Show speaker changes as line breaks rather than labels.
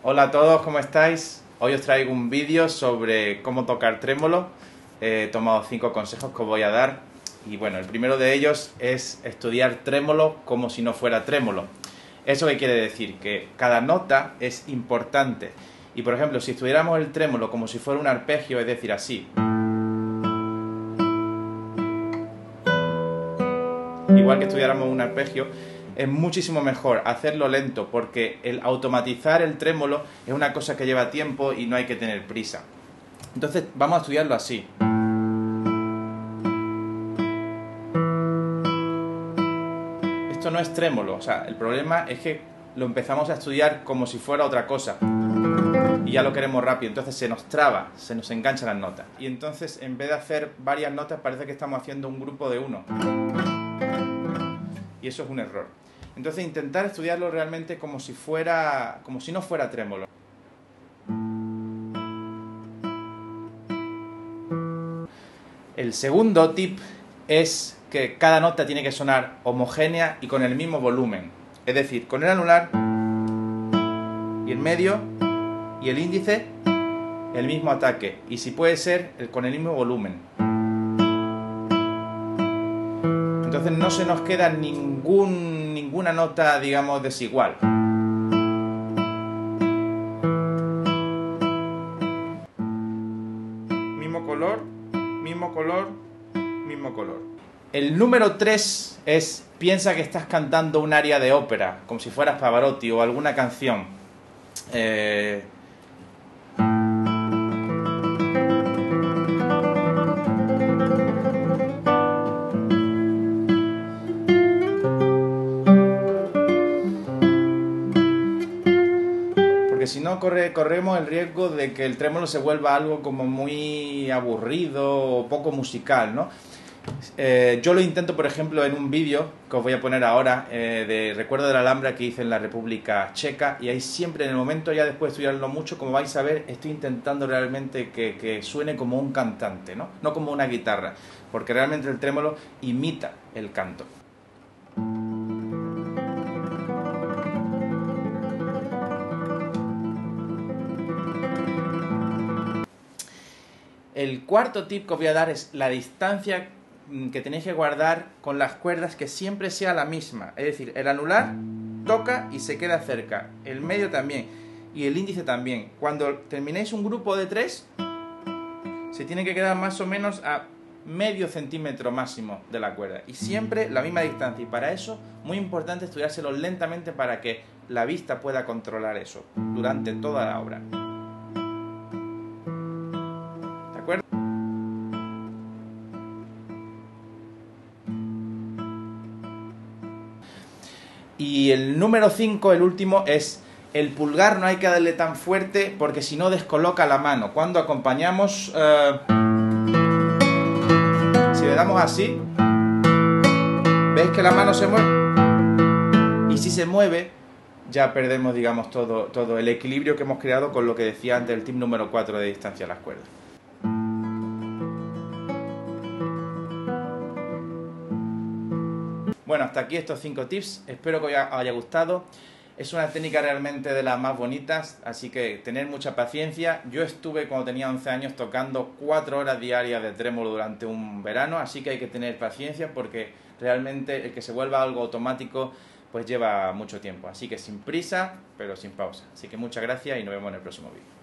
Hola a todos, ¿cómo estáis? Hoy os traigo un vídeo sobre cómo tocar trémolo. He tomado 5 consejos que os voy a dar. Y bueno, el primero de ellos es estudiar trémolo como si no fuera trémolo. ¿Eso qué quiere decir? Que cada nota es importante. Y por ejemplo, si estudiáramos el trémolo como si fuera un arpegio, es decir, así. Igual que estudiáramos un arpegio, es muchísimo mejor hacerlo lento, porque el automatizar el trémolo es una cosa que lleva tiempo y no hay que tener prisa. Entonces vamos a estudiarlo así. Esto no es trémolo, o sea, el problema es que lo empezamos a estudiar como si fuera otra cosa y ya lo queremos rápido, entonces se nos traba, se nos enganchan las notas y entonces en vez de hacer varias notas parece que estamos haciendo un grupo de 1 y eso es un error. Entonces intentar estudiarlo realmente como si no fuera trémolo. El segundo tip es que cada nota tiene que sonar homogénea y con el mismo volumen. Es decir, con el anular y el medio y el índice el mismo ataque. Y si puede ser, con el mismo volumen. Entonces no se nos queda ninguna nota, digamos, desigual. Mismo color, mismo color, mismo color. El número 3 es, piensa que estás cantando un aria de ópera, como si fueras Pavarotti o alguna canción. Porque si no corremos el riesgo de que el trémolo se vuelva algo como muy aburrido o poco musical, ¿no? Yo lo intento, por ejemplo, en un vídeo que os voy a poner ahora de Recuerdo de la Alhambra que hice en la República Checa, y ahí siempre en el momento, ya después de estudiarlo mucho, como vais a ver, estoy intentando realmente que suene como un cantante, ¿no? No como una guitarra, porque realmente el trémolo imita el canto. El cuarto tip que os voy a dar es la distancia que tenéis que guardar con las cuerdas, que siempre sea la misma. Es decir, el anular toca y se queda cerca, el medio también y el índice también. Cuando terminéis un grupo de 3, se tiene que quedar más o menos a medio centímetro máximo de la cuerda y siempre la misma distancia. Y para eso, muy importante estudiárselo lentamente para que la vista pueda controlar eso durante toda la obra. ¿De acuerdo? Y el número 5, el último, es el pulgar no hay que darle tan fuerte porque si no descoloca la mano. Cuando acompañamos, si le damos así, ¿veis que la mano se mueve? Y si se mueve, ya perdemos, digamos, todo el equilibrio que hemos creado con lo que decía antes el tip número 4 de distancia a las cuerdas. Bueno, hasta aquí estos 5 tips, espero que os haya gustado. Es una técnica realmente de las más bonitas, así que tener mucha paciencia. Yo estuve cuando tenía 11 años tocando 4 horas diarias de trémolo durante un verano, así que hay que tener paciencia porque realmente el que se vuelva algo automático pues lleva mucho tiempo. Así que sin prisa, pero sin pausa. Así que muchas gracias y nos vemos en el próximo vídeo.